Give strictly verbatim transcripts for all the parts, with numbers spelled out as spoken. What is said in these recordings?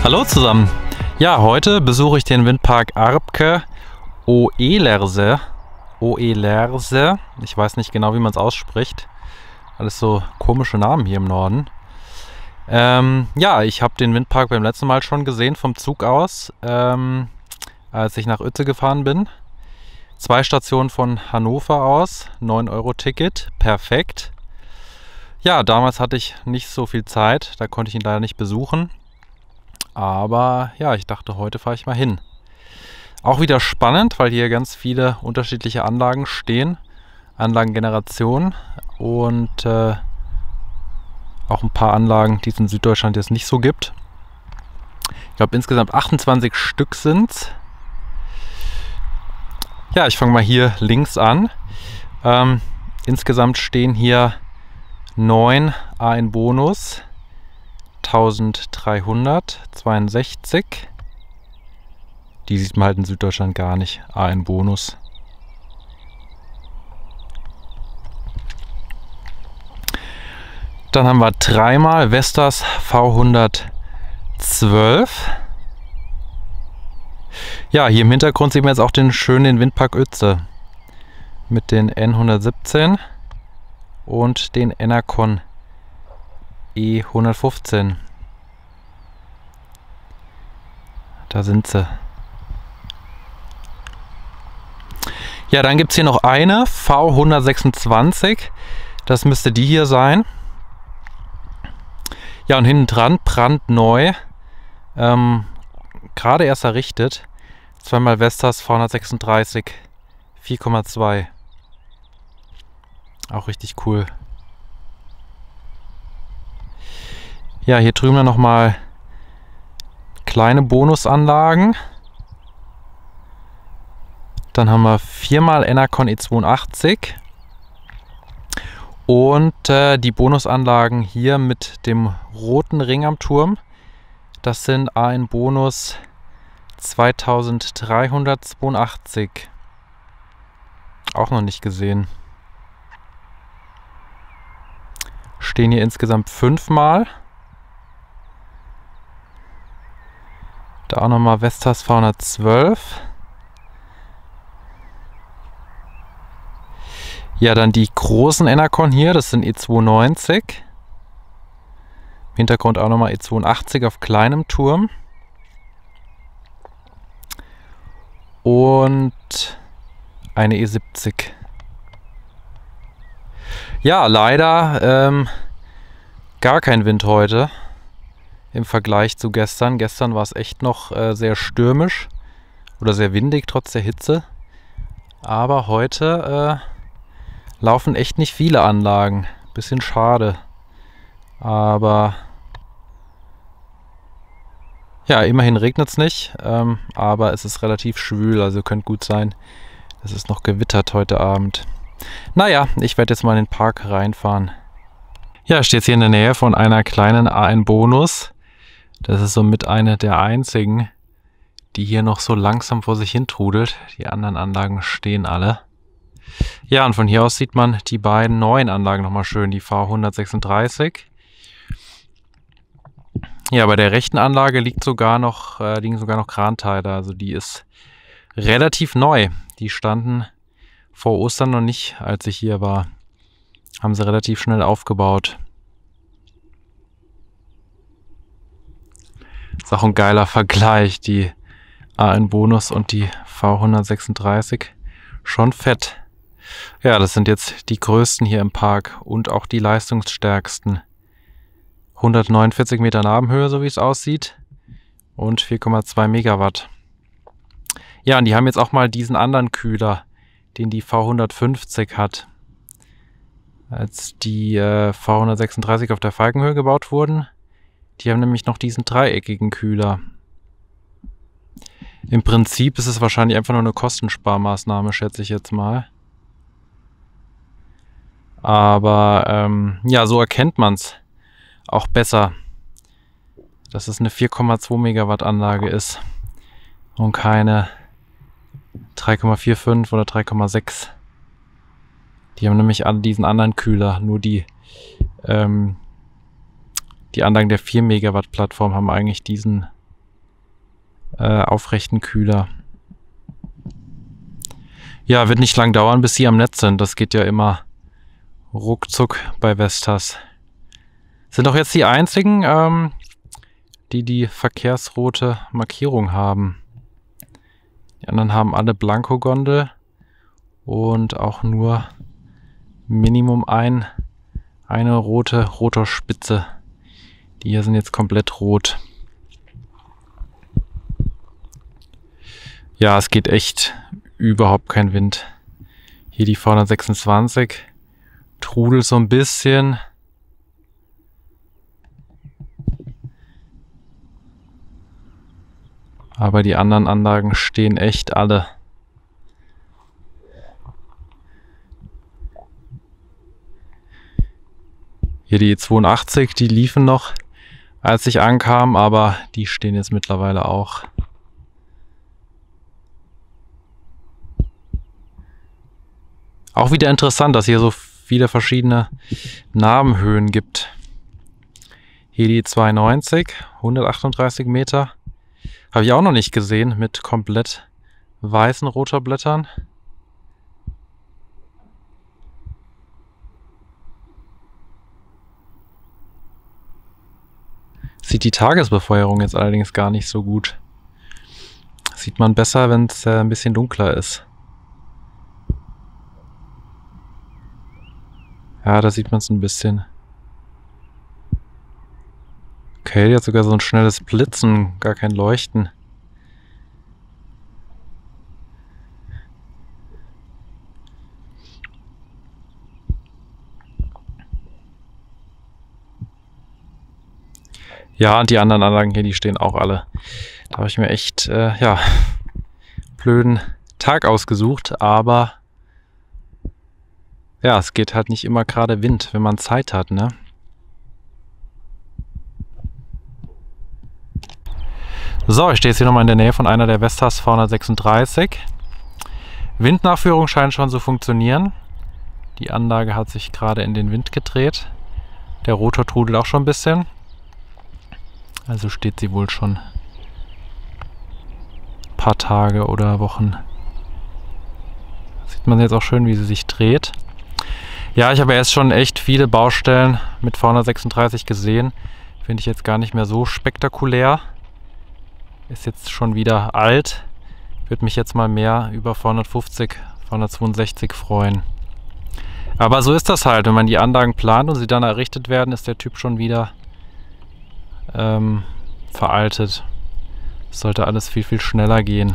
Hallo zusammen! Ja, heute besuche ich den Windpark Arpke Oelerse. Oelerse. Ich weiß nicht genau, wie man es ausspricht. Alles so komische Namen hier im Norden. Ähm, ja, ich habe den Windpark beim letzten Mal schon gesehen vom Zug aus, ähm, als ich nach Uetze gefahren bin. Zwei Stationen von Hannover aus, neun Euro Ticket, perfekt. Ja, damals hatte ich nicht so viel Zeit, da konnte ich ihn leider nicht besuchen. Aber ja, ich dachte, heute fahre ich mal hin. Auch wieder spannend, weil hier ganz viele unterschiedliche Anlagen stehen. Anlagengenerationen und äh, auch ein paar Anlagen, die es in Süddeutschland jetzt nicht so gibt. Ich glaube, insgesamt achtundzwanzig Stück sind es. Ja, ich fange mal hier links an. Ähm, insgesamt stehen hier neun A N Bonus. eintausenddreihundertzweiundsechzig. Die sieht man halt in Süddeutschland gar nicht. A N Bonus. Dann haben wir dreimal Vestas V hundertzwölf. Ja, hier im Hintergrund sieht man jetzt auch den schönen Windpark Uetze mit den N hundertsiebzehn und den Enercon E hundertfünfzehn. Da sind sie. Ja, dann gibt es hier noch eine V hundertsechsundzwanzig. Das müsste die hier sein. Ja, und hinten dran brandneu. Ähm, gerade erst errichtet. Zweimal Vestas V hundertsechsunddreißig. vier Komma zwei. Auch richtig cool. Ja, hier drüben dann nochmal kleine Bonusanlagen. Dann haben wir viermal Enercon E zweiundachtzig. Und äh, die Bonusanlagen hier mit dem roten Ring am Turm. Das sind A N Bonus zweitausenddreihundertzweiundachtzig. Auch noch nicht gesehen. Stehen hier insgesamt fünfmal. Da auch nochmal Vestas V hundertzwölf. Ja, dann die großen Enercon hier, das sind E zweiundneunzig. Im Hintergrund auch nochmal E zweiundachtzig auf kleinem Turm. Und eine E siebzig. Ja, leider ähm, gar kein Wind heute. Im Vergleich zu gestern. Gestern war es echt noch äh, sehr stürmisch oder sehr windig trotz der Hitze. Aber heute äh, laufen echt nicht viele Anlagen. Bisschen schade. Aber ja, immerhin regnet es nicht. Ähm, aber es ist relativ schwül, also könnte gut sein, dass es noch gewittert heute Abend. Naja, ich werde jetzt mal in den Park reinfahren. Ja, ich stehe jetzt hier in der Nähe von einer kleinen A N Bonus. Das ist somit eine der einzigen, die hier noch so langsam vor sich hin trudelt. Die anderen Anlagen stehen alle. Ja, und von hier aus sieht man die beiden neuen Anlagen nochmal schön. Die V hundertsechsunddreißig. Ja, bei der rechten Anlage liegt sogar noch, äh, liegen sogar noch Kranteile. Also die ist relativ neu. Die standen vor Ostern noch nicht, als ich hier war. Haben sie relativ schnell aufgebaut. Ist auch ein geiler Vergleich, die A N Bonus und die V hundertsechsunddreißig. Schon fett. Ja, das sind jetzt die größten hier im Park und auch die leistungsstärksten. hundertneunundvierzig Meter Nabenhöhe, so wie es aussieht. Und vier Komma zwei Megawatt. Ja, und die haben jetzt auch mal diesen anderen Kühler, den die V hundertfünfzig hat. Als die äh, V hundertsechsunddreißig auf der Falkenhöhe gebaut wurden. Die haben nämlich noch diesen dreieckigen Kühler. Im Prinzip ist es wahrscheinlich einfach nur eine Kostensparmaßnahme, schätze ich jetzt mal. Aber ähm, ja, so erkennt man es auch besser, dass es eine vier Komma zwei Megawatt Anlage ist und keine drei Komma fünfundvierzig oder drei Komma sechs. Die haben nämlich an diesen anderen Kühler, nur die ähm, Die Anlagen der vier Megawatt Plattform haben eigentlich diesen äh, aufrechten Kühler. Ja, wird nicht lang dauern, bis sie am Netz sind. Das geht ja immer ruckzuck bei Vestas. Sind auch jetzt die einzigen, ähm, die die verkehrsrote Markierung haben. Die anderen haben alle Blankogondel und auch nur Minimum ein, eine rote Rotorspitze. Die hier sind jetzt komplett rot. Ja, es geht echt überhaupt kein Wind. Hier die V hundertsechsundzwanzig trudelt so ein bisschen. Aber die anderen Anlagen stehen echt alle. Hier die zweiundachtzig, die liefen noch, als ich ankam, aber die stehen jetzt mittlerweile auch. Auch wieder interessant, dass hier so viele verschiedene Nabenhöhen gibt. Hier die zweiundneunzig, hundertachtunddreißig Meter. Habe ich auch noch nicht gesehen, mit komplett weißen Rotorblättern. Sieht die Tagesbefeuerung jetzt allerdings gar nicht so gut. Sieht man besser, wenn es äh, ein bisschen dunkler ist. Ja, da sieht man es ein bisschen. Okay, jetzt sogar so ein schnelles Blitzen, gar kein Leuchten. Ja, und die anderen Anlagen hier, die stehen auch alle. Da habe ich mir echt, äh, ja, blöden Tag ausgesucht, aber ja, es geht halt nicht immer gerade Wind, wenn man Zeit hat, ne? So, ich stehe jetzt hier nochmal in der Nähe von einer der Vestas V hundertsechsunddreißig. Windnachführung scheint schon zu funktionieren. Die Anlage hat sich gerade in den Wind gedreht. Der Rotor trudelt auch schon ein bisschen. Also steht sie wohl schon ein paar Tage oder Wochen. Sieht man jetzt auch schön, wie sie sich dreht. Ja, ich habe erst schon echt viele Baustellen mit V hundertsechsunddreißig gesehen. Finde ich jetzt gar nicht mehr so spektakulär. Ist jetzt schon wieder alt. Würde mich jetzt mal mehr über V hundertfünfzig, V hundertzweiundsechzig freuen. Aber so ist das halt. Wenn man die Anlagen plant und sie dann errichtet werden, ist der Typ schon wieder ähm, veraltet. Es sollte alles viel, viel schneller gehen.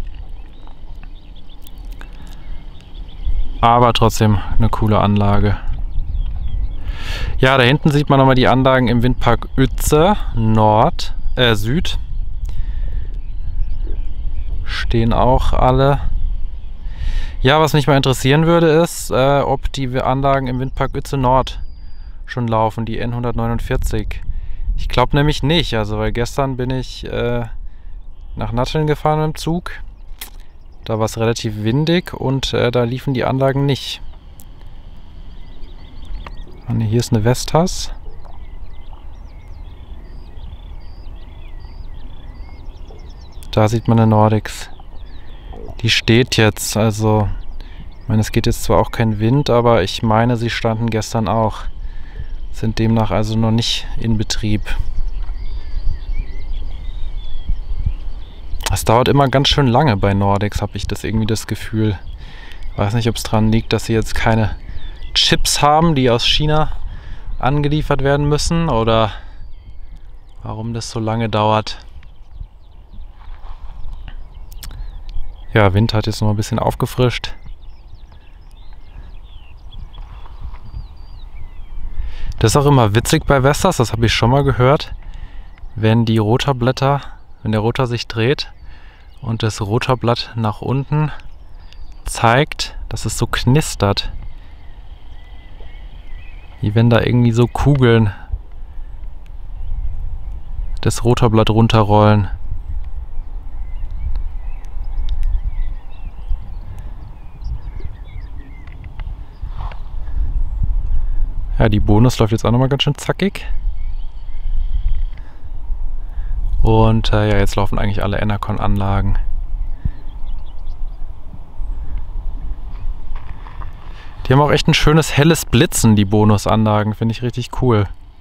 Aber trotzdem eine coole Anlage. Ja, da hinten sieht man nochmal die Anlagen im Windpark Uetze Nord, äh, Süd. Stehen auch alle. Ja, was mich mal interessieren würde, ist, äh, ob die Anlagen im Windpark Uetze Nord schon laufen, die N hundertneunundvierzig. Ich glaube nämlich nicht, also weil gestern bin ich äh, nach Natteln gefahren mit dem Zug. Da war es relativ windig und äh, da liefen die Anlagen nicht. Und hier ist eine Vestas. Da sieht man eine Nordex. Die steht jetzt, also, ich meine, es geht jetzt zwar auch kein Wind, aber ich meine, sie standen gestern auch. Sind demnach also noch nicht in Betrieb. Es dauert immer ganz schön lange bei Nordex, habe ich das irgendwie das Gefühl. Ich weiß nicht, ob es daran liegt, dass sie jetzt keine Chips haben, die aus China angeliefert werden müssen, oder warum das so lange dauert. Ja, Wind hat jetzt noch ein bisschen aufgefrischt. Das ist auch immer witzig bei Vestas, das habe ich schon mal gehört. Wenn die Rotorblätter, wenn der Rotor sich dreht und das Rotorblatt nach unten zeigt, dass es so knistert. Wie wenn da irgendwie so Kugeln das Rotorblatt runterrollen. Ja, die Bonus läuft jetzt auch nochmal ganz schön zackig. Und äh, ja, jetzt laufen eigentlich alle Enercon-Anlagen. Die haben auch echt ein schönes helles Blitzen, die Bonusanlagen. Finde ich richtig cool.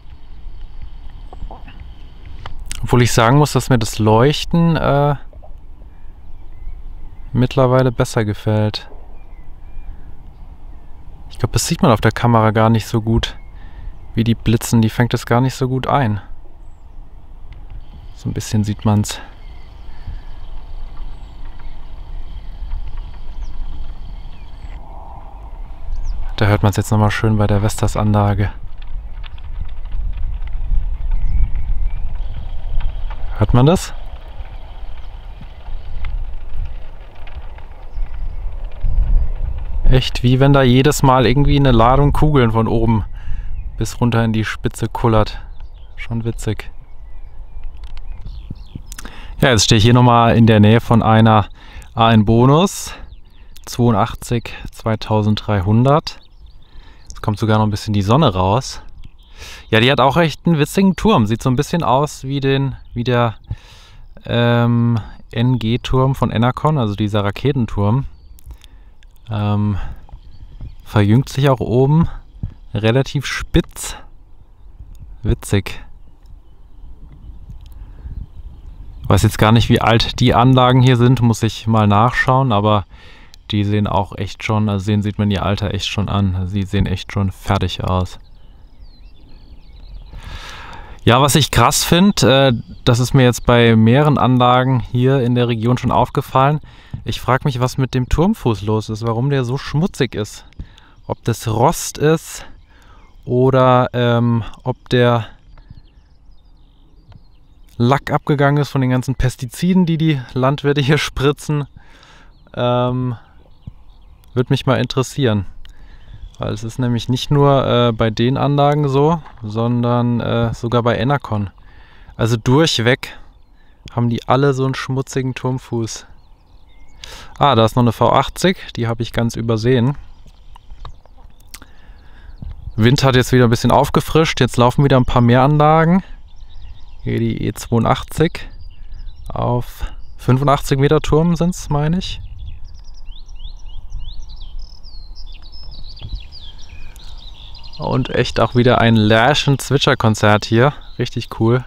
Obwohl ich sagen muss, dass mir das Leuchten äh, mittlerweile besser gefällt. Ich glaube, das sieht man auf der Kamera gar nicht so gut, wie die blitzen. Die fängt es gar nicht so gut ein. So ein bisschen sieht man es. Da hört man es jetzt nochmal schön bei der Vestas-Anlage. Hört man das? Echt wie wenn da jedes Mal irgendwie eine Ladung Kugeln von oben bis runter in die Spitze kullert. Schon witzig. Ja, jetzt stehe ich hier nochmal in der Nähe von einer A N Bonus zweiundachtzig zweitausenddreihundert. Jetzt kommt sogar noch ein bisschen die Sonne raus. Ja, die hat auch echt einen witzigen Turm. Sieht so ein bisschen aus wie, den, wie der ähm, N G-Turm von Enercon, also dieser Raketenturm. Ähm, verjüngt sich auch oben. Relativ spitz. Witzig. Weiß jetzt gar nicht, wie alt die Anlagen hier sind, muss ich mal nachschauen, aber die sehen auch echt schon, also sehen sieht man ihr Alter echt schon an. Sie sehen echt schon fertig aus. Ja, was ich krass finde, äh, das ist mir jetzt bei mehreren Anlagen hier in der Region schon aufgefallen. Ich frage mich, was mit dem Turmfuß los ist, warum der so schmutzig ist. Ob das Rost ist oder ähm, ob der Lack abgegangen ist von den ganzen Pestiziden, die die Landwirte hier spritzen. Ähm, würde mich mal interessieren. Weil es ist nämlich nicht nur äh, bei den Anlagen so, sondern äh, sogar bei Enercon. Also durchweg haben die alle so einen schmutzigen Turmfuß. Ah, da ist noch eine V achtzig, die habe ich ganz übersehen. Wind hat jetzt wieder ein bisschen aufgefrischt, jetzt laufen wieder ein paar mehr Anlagen. Hier die E zweiundachtzig auf fünfundachtzig Meter Turm sind es, meine ich. Und echt auch wieder ein Lärchen-Zwitscher-Konzert hier. Richtig cool.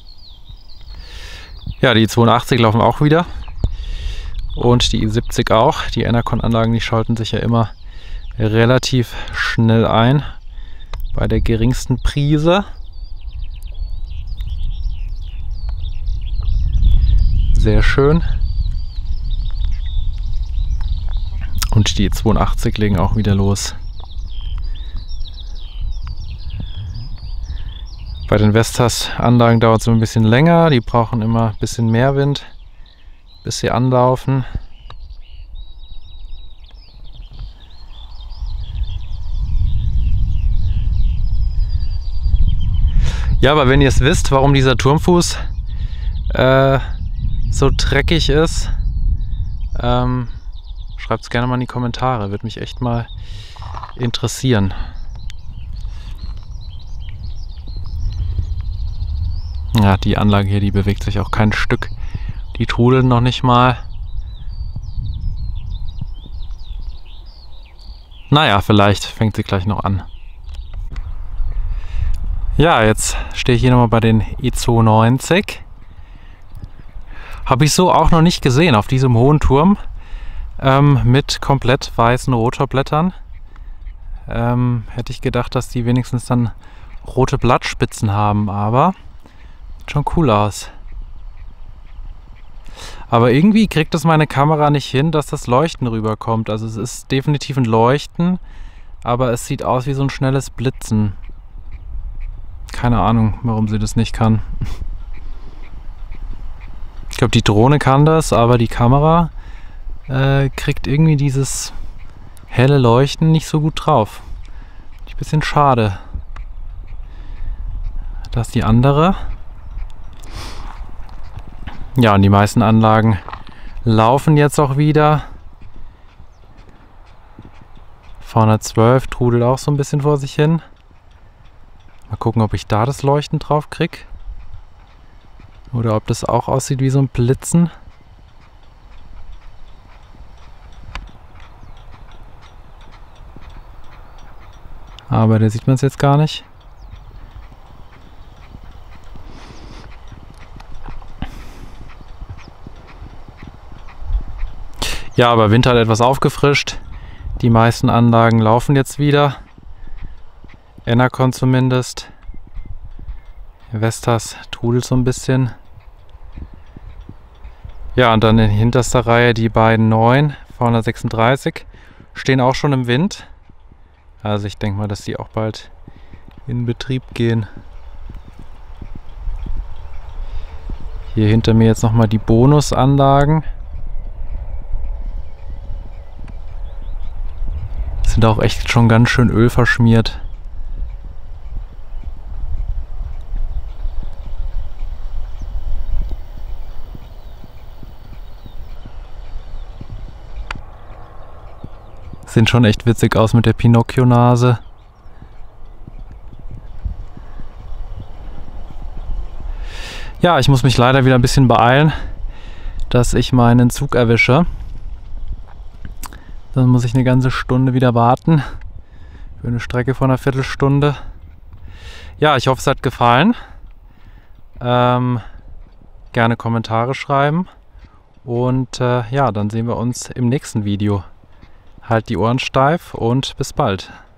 Ja, die zweiundachtzig laufen auch wieder. Und die E siebzig auch. Die Enercon-Anlagen, die schalten sich ja immer relativ schnell ein. Bei der geringsten Prise. Sehr schön. Und die zweiundachtzig legen auch wieder los. Bei den Vestas-Anlagen dauert es ein bisschen länger. Die brauchen immer ein bisschen mehr Wind, bis sie anlaufen. Ja, aber wenn ihr es wisst, warum dieser Turmfuß äh, so dreckig ist, ähm, schreibt es gerne mal in die Kommentare. Würde mich echt mal interessieren. Ja, die Anlage hier, die bewegt sich auch kein Stück. Die trudeln noch nicht mal. Naja, vielleicht fängt sie gleich noch an. Ja, jetzt stehe ich hier nochmal bei den E zweiundneunzig. Habe ich so auch noch nicht gesehen auf diesem hohen Turm. Ähm, mit komplett weißen Rotorblättern. Ähm, hätte ich gedacht, dass die wenigstens dann rote Blattspitzen haben, aber sieht schon cool aus. Aber irgendwie kriegt es meine Kamera nicht hin, dass das Leuchten rüberkommt. Also es ist definitiv ein Leuchten, aber es sieht aus wie so ein schnelles Blitzen. Keine Ahnung, warum sie das nicht kann. Ich glaube, die Drohne kann das, aber die Kamera äh, kriegt irgendwie dieses helle Leuchten nicht so gut drauf. Ein bisschen schade. Da ist die andere. Ja, und die meisten Anlagen laufen jetzt auch wieder. zweihundertzwölf trudelt auch so ein bisschen vor sich hin. Mal gucken, ob ich da das Leuchten drauf kriege. Oder ob das auch aussieht wie so ein Blitzen. Aber da sieht man es jetzt gar nicht. Ja, aber Winter hat etwas aufgefrischt. Die meisten Anlagen laufen jetzt wieder. Enercon zumindest. Vestas trudelt so ein bisschen. Ja, und dann in hinterster Reihe die beiden neuen V hundertsechsunddreißig stehen auch schon im Wind. Also ich denke mal, dass die auch bald in Betrieb gehen. Hier hinter mir jetzt nochmal die Bonusanlagen. Sind auch echt schon ganz schön ölverschmiert. Sehen schon echt witzig aus mit der Pinocchio-Nase. Ja, ich muss mich leider wieder ein bisschen beeilen, dass ich meinen Zug erwische. Dann muss ich eine ganze Stunde wieder warten. Für eine Strecke von einer Viertelstunde. Ja, ich hoffe, es hat gefallen. Ähm, gerne Kommentare schreiben. Und äh, ja, dann sehen wir uns im nächsten Video. Halt die Ohren steif und bis bald.